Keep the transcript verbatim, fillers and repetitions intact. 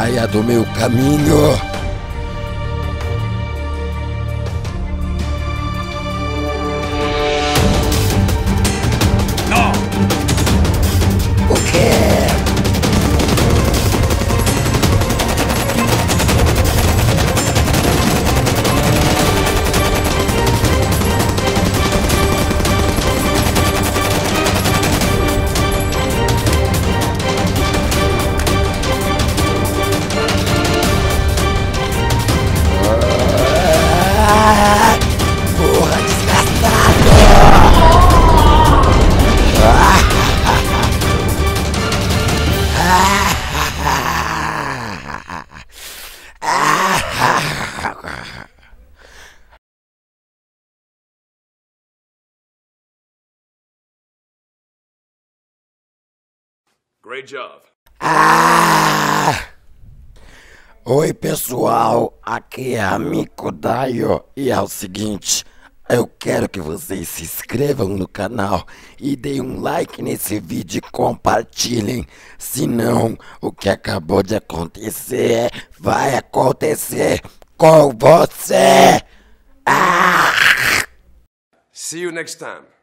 Saia do meu caminho! Não! O quê? Porra, desgastado! Great job. Ah! Oi pessoal, aqui é a Miku Dayo e é o seguinte, eu quero que vocês se inscrevam no canal e deem um like nesse vídeo e compartilhem, senão o que acabou de acontecer vai acontecer com você! Ah! See you next time.